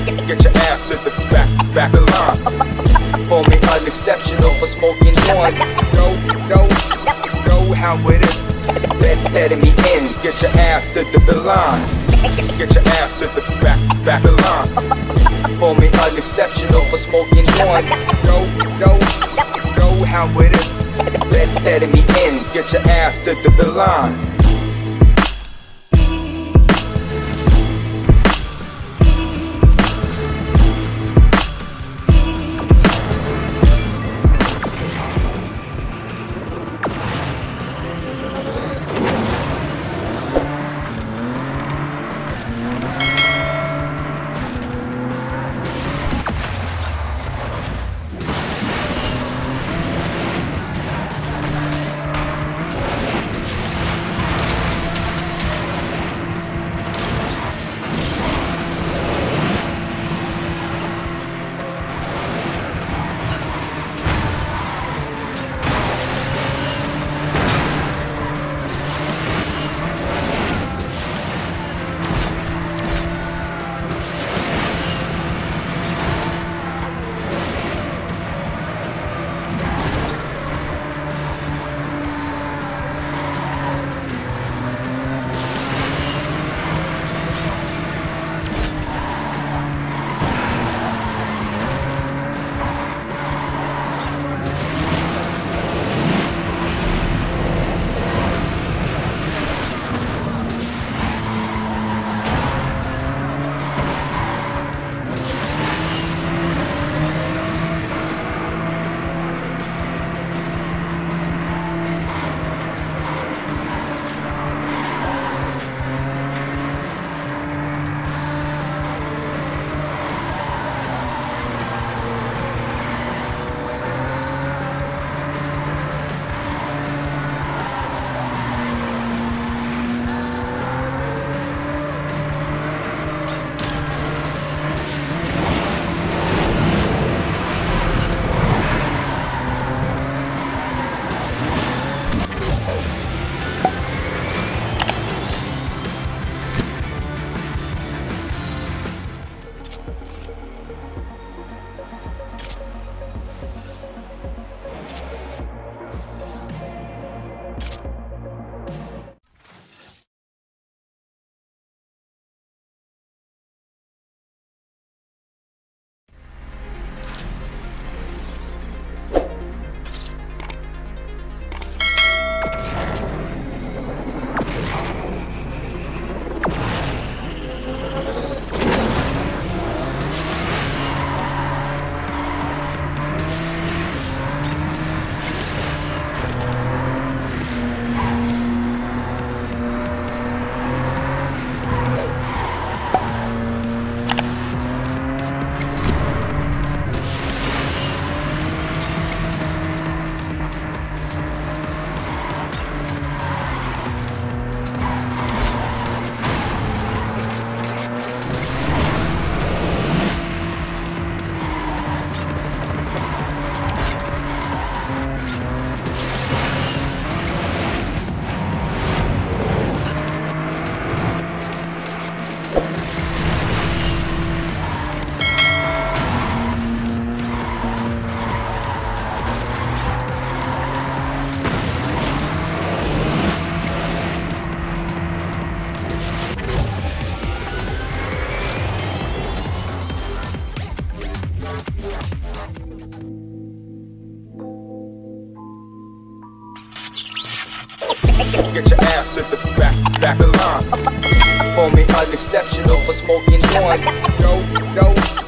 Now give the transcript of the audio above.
Get your ass to the back of the line. Call me unexceptional for smoking joint. Know how it is. Letting me in. Get your ass to the line. Get your ass to the back of the line. Call me unexceptional for smoking joint. Know how it is. Letting me in. Get your ass to the line. Get your ass to the back of the line. Call me unexceptional for smoking joint.